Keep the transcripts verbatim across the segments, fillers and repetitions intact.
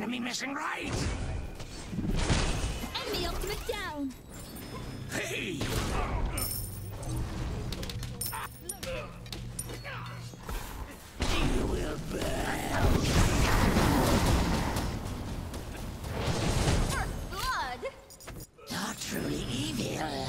me missing right? Enemy ultimate down. Hey! You will burn. First blood. You're truly evil.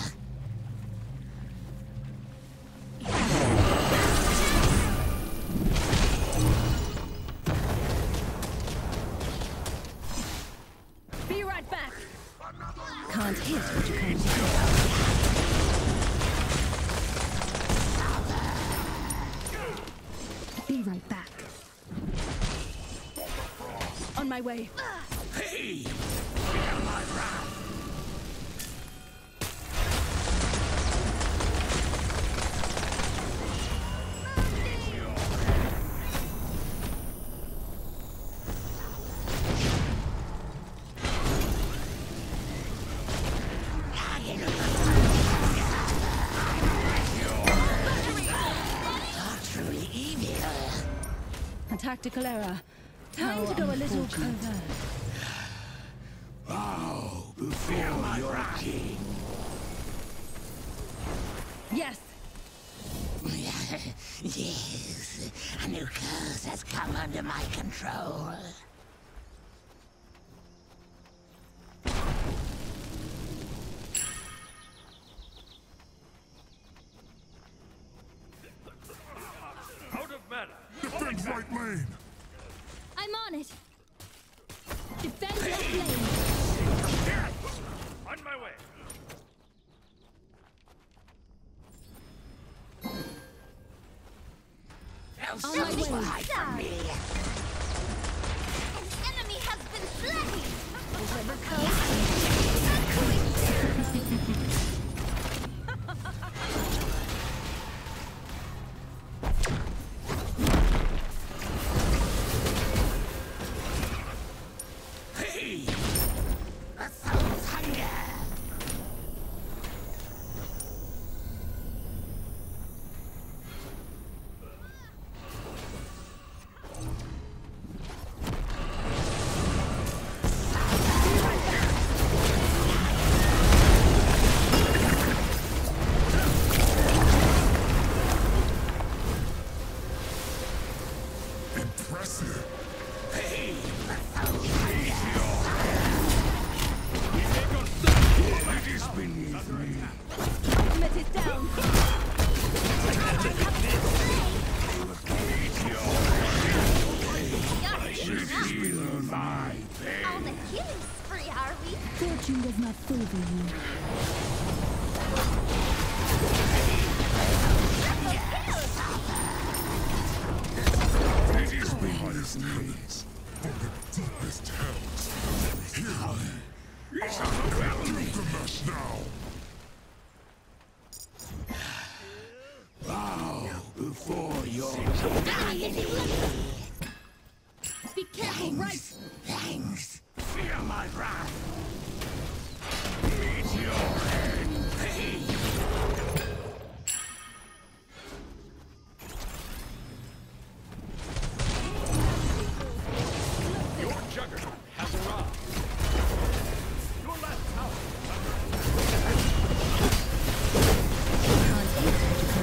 Be right back. Can't hit what you can't see. Be right back. On my way. Hey! Feel my wrath. A tactical error. Time to go a little covert. Oh, before my wrath. King. Yes. Yes, a new curse has come under my control. Out of mana. Defend right lane. I'm on it. Defend left lane. On my way. On my way. From me. An enemy has been slain. Whoever Hey! A soul's hunger! Impressive. Hey! A soul's hunger! It is beneath me. ultimate is down. Feel my pain. On the killing spree, are we? Fortune does not favor you. It is behind knees. From the deepest hells. Here. It's overwhelming. Gilgamesh now. Bow before your Be careful, right? Thanks. Feel my wrath. Meet your end. Hey! Your juggernaut has arrived. Your last tower is under Can't hit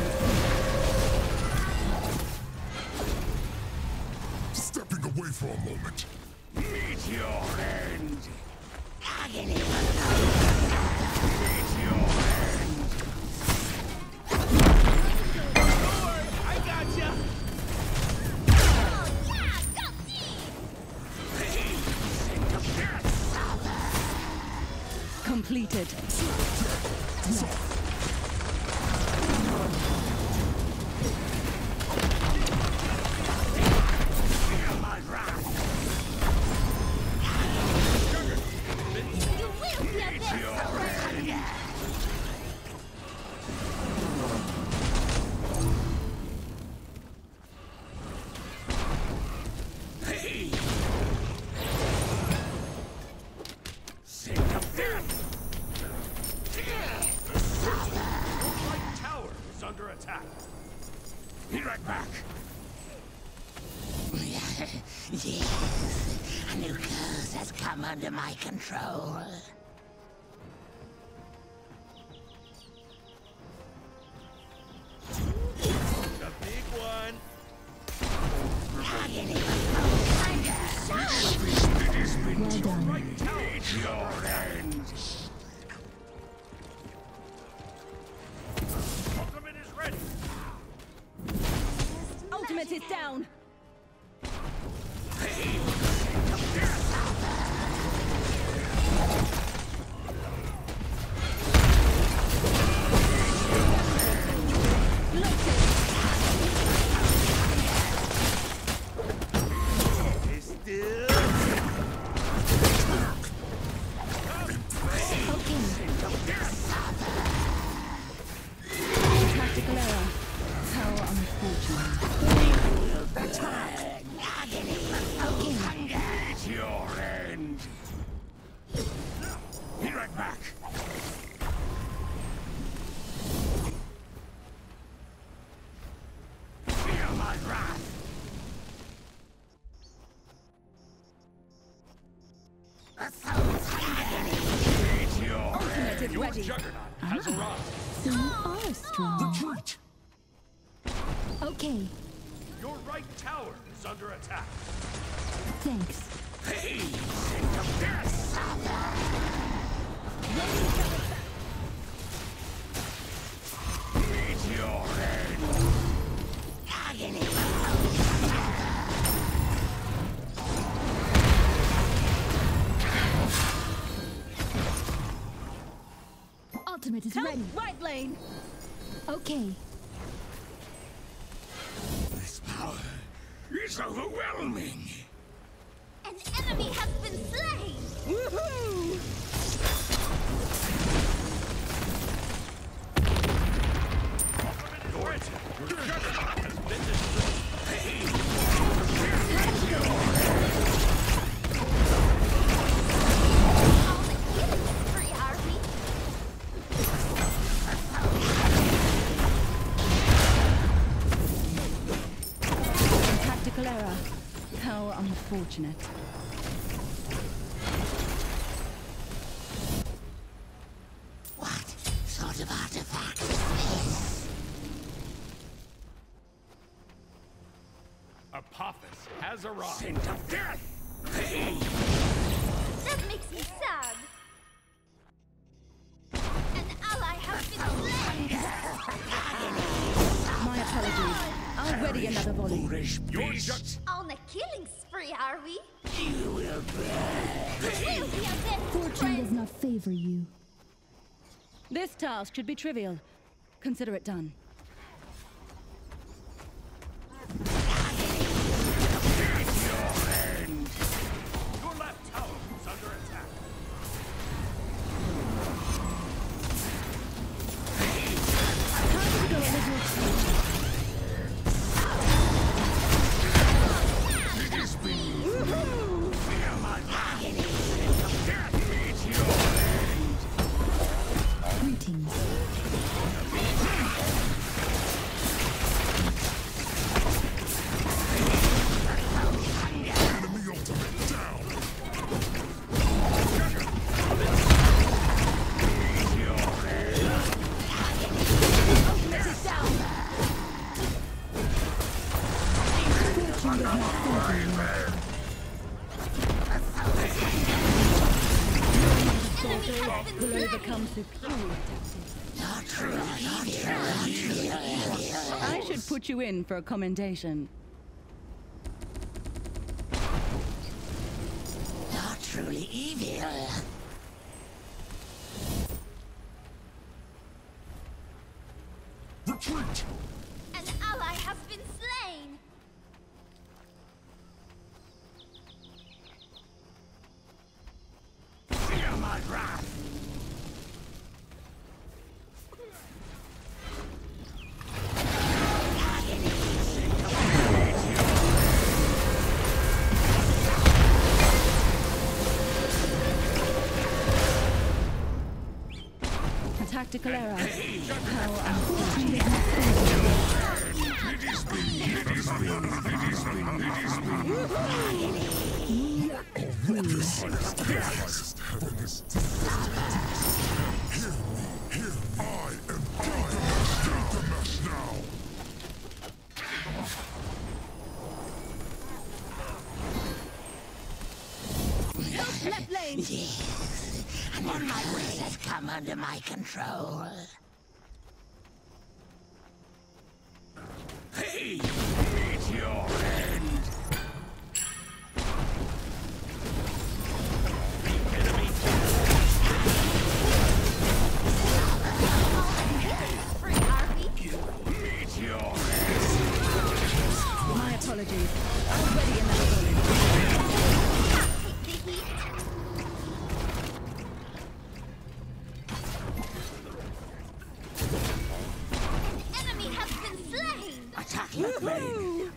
what you can't see. Stepping away for a moment. Meet your end. Agony. Meet your end. I gotcha. Oh, yeah, go deep. Hey! Think of death. Completed. Feel my wrath. You will feel this. Hey! Think of death. Your light tower is under attack. Be right back. Yes, A new curse has come under my control. The big one. Agony. Well done. Right tower. Your end. Ultimate is ready. Ultimate is down. Stay still. Tactical error. How unfortunate. It's your end. Be right back. Feel my wrath. The soul's agony. It's your Ultimate is Your ready. juggernaut has arrived. So you are strong. Retreat! Okay, Your right tower is under attack. thanks. peace into death. It's your end. Agony. Ultimate is Come ready. right lane. Okay. This power is overwhelming. An enemy has been slain. Woohoo! Ultimate is ready. Your juggernaut has been destroyed. On the killing spree, are we? Tactical error. How unfortunate. What sort of artifact is this? Apophis has arrived. Scent of death. That makes me sad. An ally has been slain. My apologies. I'll ready another volley. Foolish Your beast. jug- On a killing spree, are we? You will burn. Will be a death Fortune does friend. not favor you. This task should be trivial. Consider it done. Your left tower is under attack. Time to go a little slow. Feel my agony. Scent of death. It's your end. Greetings. Enemy ultimate down! Fortune does not favor you. Enemy has been Will slain. overcome superior tactics. I should put you in for a commendation. Not truly evil. Retreat! An ally has been slain. Feel my wrath. A tactical error. How unfortunate. It is me. It is me! It is me! It is me! This is the highest heaven is Hear me, hear me. I am Gilgamesh, Gilgamesh now. Left lane! Yes, and my will has come under my control. Hey! Meet your end! The enemy Free, are we? meet your end! My apologies. I was ready in that zone. Can't take the heat. An enemy has been slain. Attacking the plane.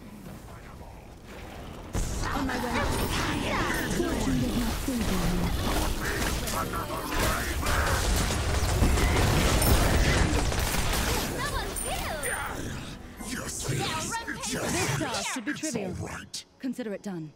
On my way. Someone killed. Yes, Now yes. rampage. This task should be It's trivial. all right. Consider it done.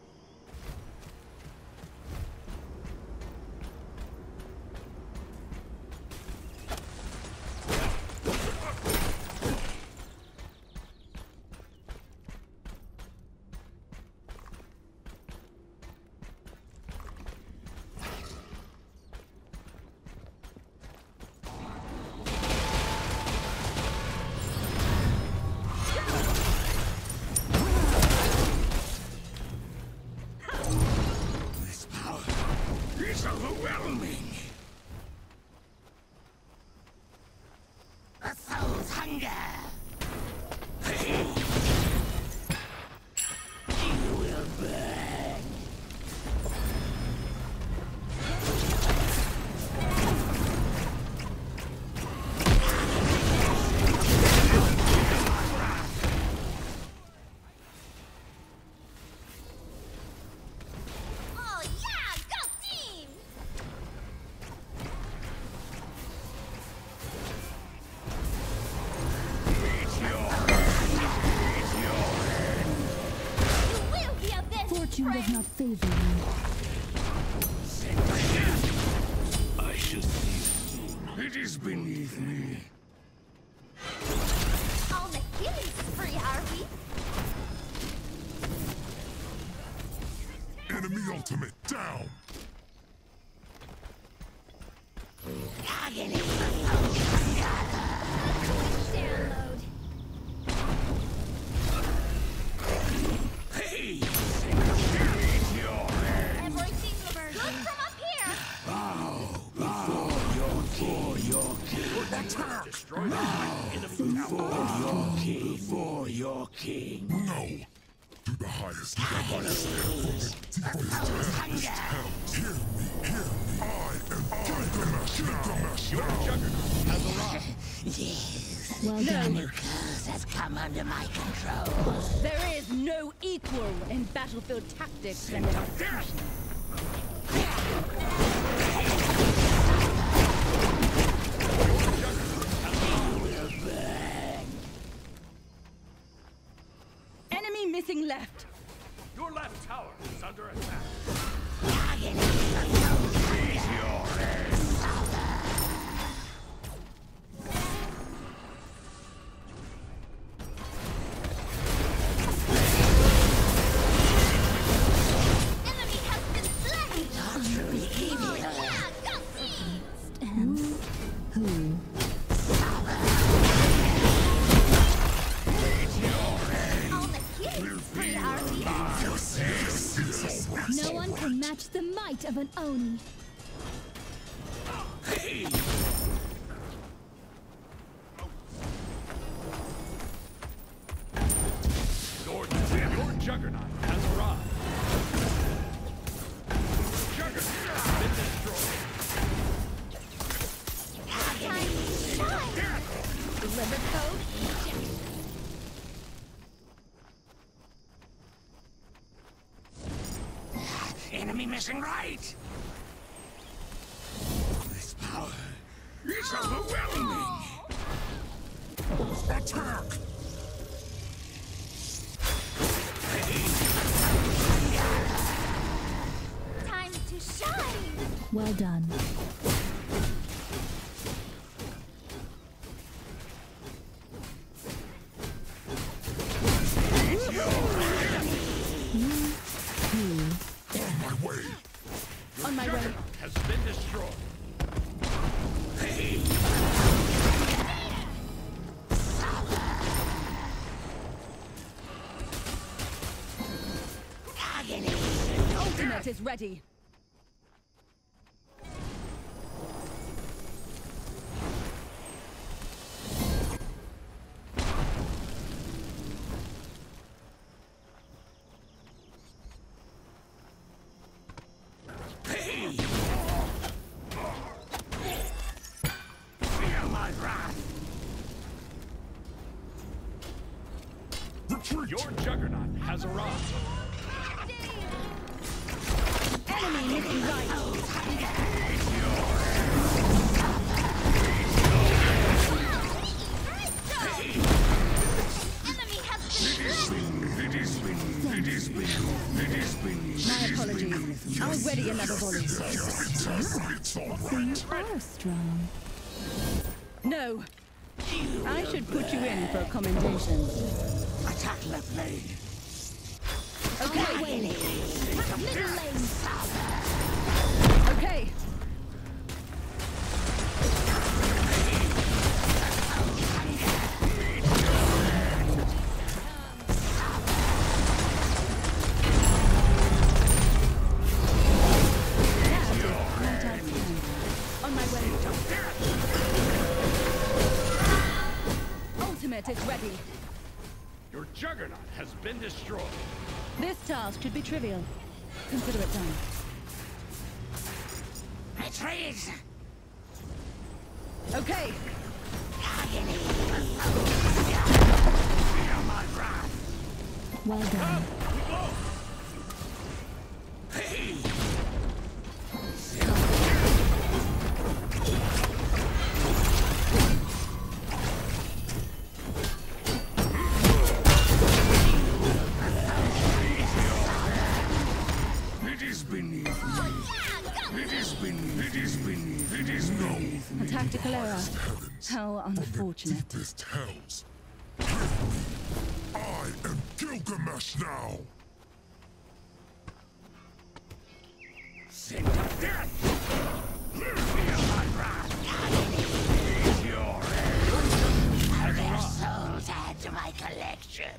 This power is overwhelming. A soul's hunger. Hey. You will burn. Oh yeah, go team! You will be avenged, Fortune does friend. not favor you. I shall see you soon. It is beneath me. On the killing spree, are we? Enemy ultimate down. Agony for soul's hunger. Download. Hey. Everything looks good from up here. Destroy the enemy tower. For your king. No. To the highest heaven. From the deepest hell. Hear me, hear me. I am Gilgamesh now. Gilgamesh Your now. juggernaut has arrived. Yes. Well A done. new curse has come under my control. There is no equal in battlefield tactics and execution. Enemy missing left. Your left tower is under attack. Agony for soul's hunger. Enemy has been slain. Truly evil. Oh yeah, go team. On the killing spree, are we? No one can match the might of an Oni. Your, your juggernaut has arrived. Juggernaut has been destroyed. Time to shine. Deliver code. Enemy missing right. This power is overwhelming. Attack. Well done. On my way. On my way. Has been destroyed. Ultimate is ready. Feel my wrath. Retreat. Your juggernaut has arrived. Enemy missing right. Enemy has been slain. It is been. It is been. It is been. My apologies. I'll ready another volley. It's alright. It's alright. You are strong. No. I should put you in for a commendation. Attack left lane. Okay. Middle lane. Okay. On my way. Ultimate is ready. Your juggernaut has been destroyed. This task should be trivial. Consider it done. Retreat. Okay. Feel my wrath. Well done. It is beneath me. It is beneath. It is beneath. It is beneath me. A tactical error. How unfortunate. Deepest hells. I am Gilgamesh now. Sing of death. Feel my wrath. Your end. Are their souls add to my collection?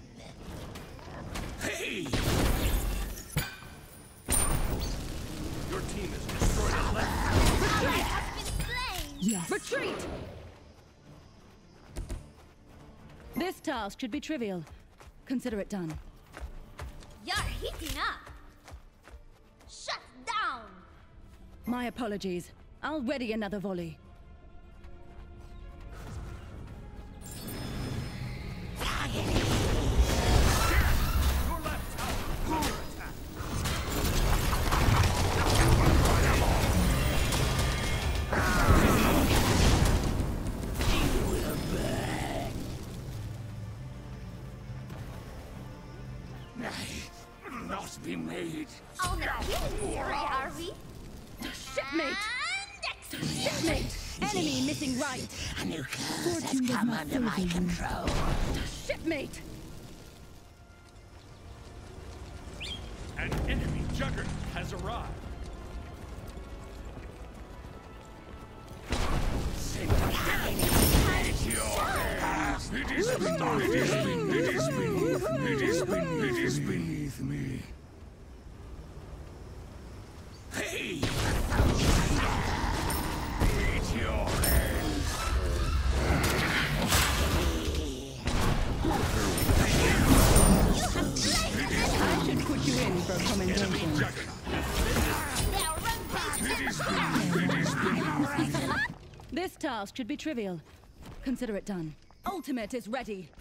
Hey! Your team has destroyed a left. Ally has been slain. Yes. Retreat! This task should be trivial. Consider it done. You're heating up. Shut down. My apologies. I'll ready another volley. Your left tower is under attack. Not be made. On a killing spree, are we? Shipmate! And Shipmate! Enemy missing right! A new curse Fortune has does come not under my favor you. control. Shipmate! An enemy juggernaut has arrived. It is beneath. It is beneath. It is beneath. It is beneath. It is beneath me. Hey! It's your end. I should put you in for a commendation. their rampage. It is beneath. It is beneath. This task should be trivial. Consider it done. Ultimate is ready.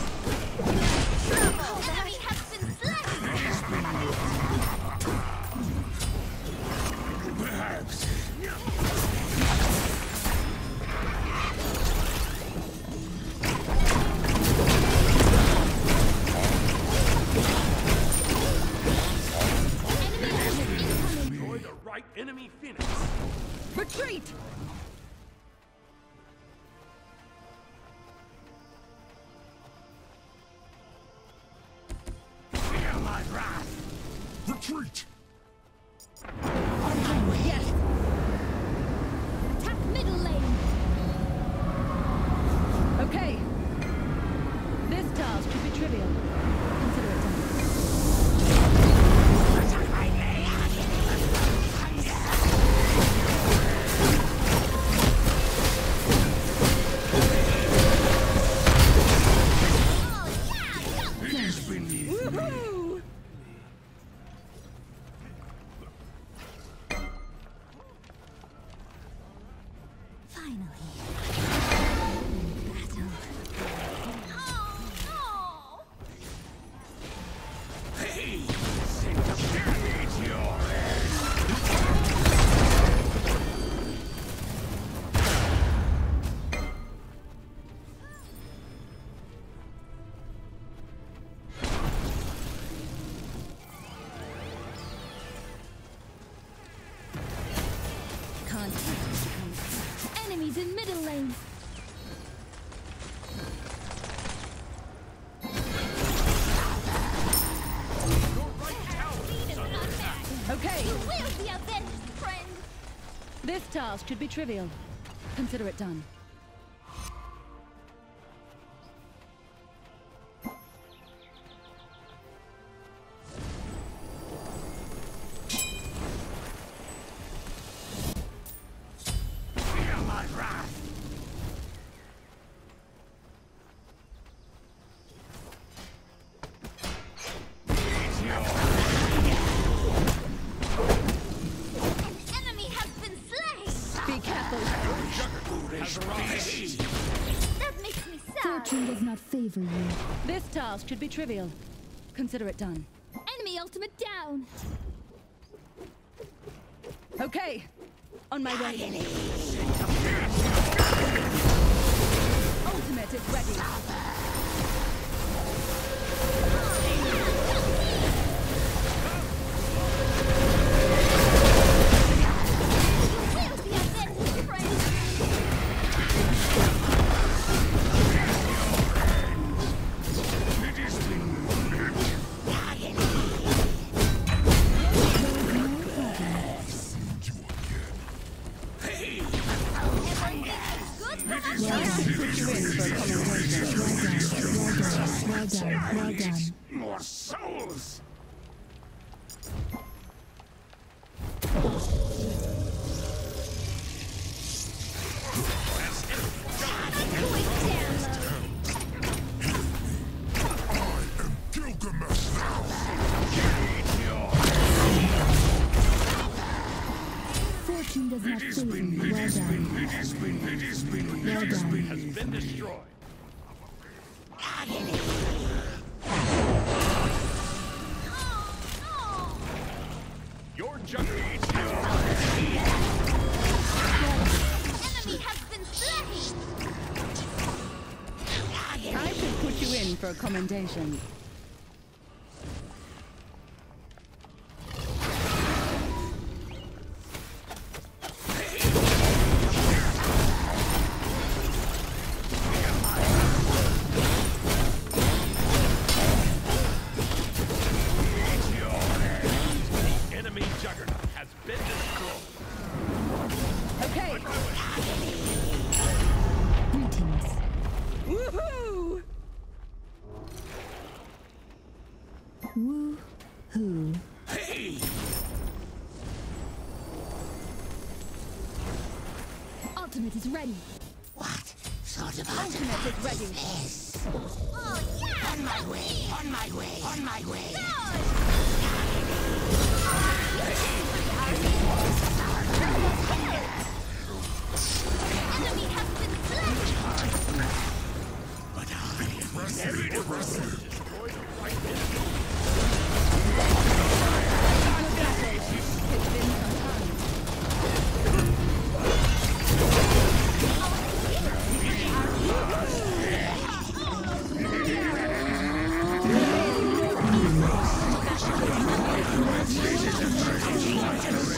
Enemy has been slain. Retreat! Feel my wrath. Retreat! Yes! Attack middle lane. Okay. This task should be trivial. Consider it done. Woohoo! Finally. Battle. Oh no! Hey, send the damage your Can't Enemies in middle lane. Okay. You will be avenged, friend. This task should be trivial. Consider it done. feel my wrath. An enemy has been slain. Be careful. Has arrived. That makes me sad. Fortune does not favor you. This task should be trivial. Consider it done. Enemy ultimate down. Okay. On my way. Ultimate is ready. You will be avenged, friend. Well done. Well done. More souls. Gilgamesh now! Fortune does not favor you. Well done. Well done. Has been destroyed. Your juggernaut. Enemy has been slain. I should put you in for a commendation. Enemy juggernaut has been destroyed. Okay. Greetings. Woohoo! Woo-hoo. Hey, Ultimate is ready. what sort of Ultimate artifact is ready. is this? Oh yeah! On my way, on my way, on my way. Enemy has been slain. But I Impressive! It's been some time. Impressive!